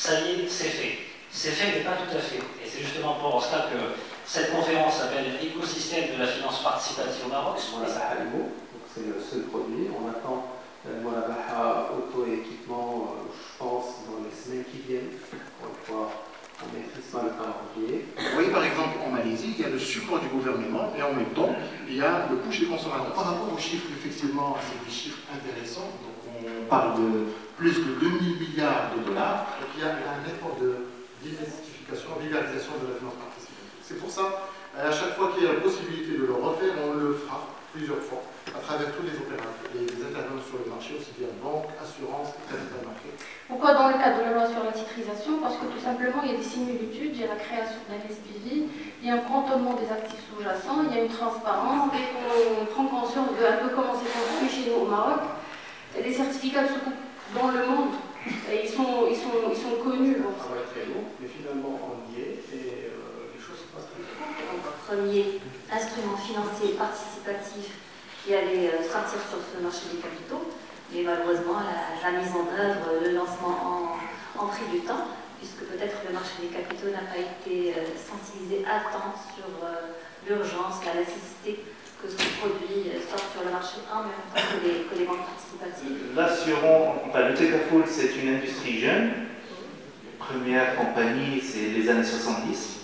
ça y est, c'est fait. C'est fait, mais pas tout à fait. Et c'est justement pour cela que cette conférence s'appelle Écosystème de la finance participative au Maroc. C'est le seul produit. On attend Molabaha auto et équipement, je pense, dans les semaines qui viennent, pour pouvoir on maîtrise pas le calendrier. Vous voyez, par exemple, en Malaisie, il y a le support du gouvernement et en même temps, il y a le push des consommateurs. Par rapport aux chiffres, effectivement, c'est des chiffres intéressants. Donc, on parle de plus de 2000 milliards de dollars. Donc, il y a un effort de diversification, vulgarisation de la finance participative. C'est pour ça, à chaque fois qu'il y a la possibilité de le refaire, on le fera plusieurs fois, à travers tous les opérateurs, les intervenants sur le marché, aussi bien banque, assurance, capital market. Pourquoi dans le cadre de la loi sur la titrisation? Parce que tout simplement, il y a des similitudes, il y a la création d'un SPV, il y a un cantonnement des actifs sous-jacents, il y a une transparence, et on prend conscience de un peu comment c'est construit chez nous au Maroc. Il y a des certificats de soucoup dans le monde, et ils sont connus. Bon. Ça va être très long, mais finalement on y est, et les choses se passent très bien. Donc, premier instrument financier participatif qui allait sortir sur ce marché des capitaux, mais malheureusement la mise en œuvre, le lancement en pris du temps, puisque peut-être le marché des capitaux n'a pas été sensibilisé à temps sur l'urgence, la nécessité que ce produit sorte sur le marché en même temps que les banques participatives. L'assurance, enfin le Tecafoul, c'est une industrie jeune. La première compagnie, c'est les années 70.